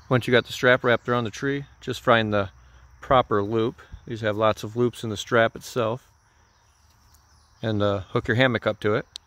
Once you got the strap wrapped around the tree, just find the proper loop. These have lots of loops in the strap itself. And hook your hammock up to it.